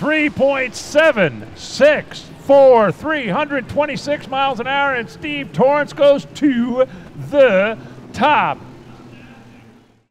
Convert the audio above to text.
3.764, 326 miles an hour, and Steve Torrence goes to the top.